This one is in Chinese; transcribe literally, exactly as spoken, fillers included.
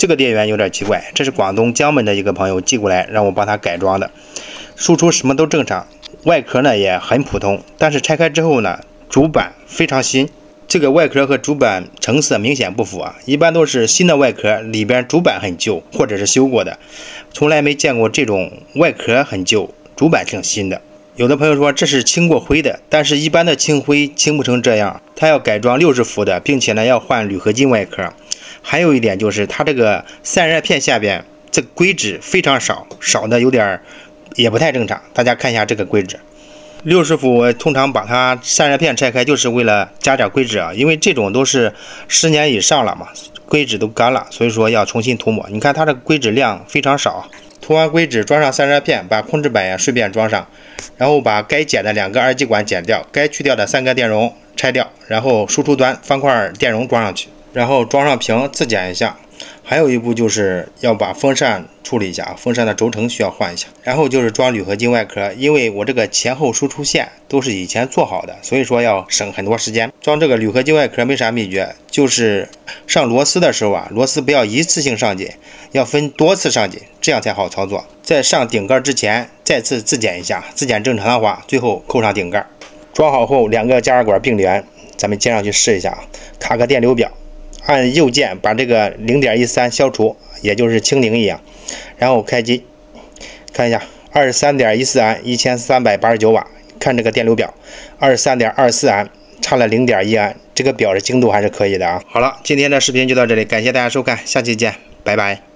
这个电源有点奇怪，这是广东江门的一个朋友寄过来，让我帮他改装的。输出什么都正常，外壳呢也很普通，但是拆开之后呢，主板非常新。这个外壳和主板成色明显不符啊，一般都是新的外壳，里边主板很旧，或者是修过的，从来没见过这种外壳很旧，主板挺新的。有的朋友说这是清过灰的，但是一般的清灰清不成这样，它要改装六十伏的，并且呢要换铝合金外壳。还有一点就是它这个散热片下边这个硅脂非常少，少的有点也不太正常。大家看一下这个硅脂。六十伏我通常把它散热片拆开，就是为了加点硅脂啊，因为这种都是十年以上了嘛，硅脂都干了，所以说要重新涂抹。你看它这个硅脂量非常少，涂完硅脂装上散热片，把控制板也顺便装上，然后把该剪的两个二极管剪掉，该去掉的三个电容拆掉，然后输出端方块电容装上去，然后装上屏自检一下。还有一步就是要把风扇处理一下，风扇的轴承需要换一下，然后就是装铝合金外壳。因为我这个前后输出线都是以前做好的，所以说要省很多时间。装这个铝合金外壳没啥秘诀，就是上螺丝的时候啊，螺丝不要一次性上紧，要分多次上紧，这样才好操作。在上顶盖之前再次自检一下，自检正常的话，最后扣上顶盖。装好后两个加热管并联，咱们接上去试一下，卡个电流表。按右键把这个 零点一三 消除，也就是清零一样，然后开机，看一下 二十三点一四 安，一千三百八十九瓦，看这个电流表 二十三点二四 安，差了 零点一 安，这个表的精度还是可以的啊。好了，今天的视频就到这里，感谢大家收看，下期见，拜拜。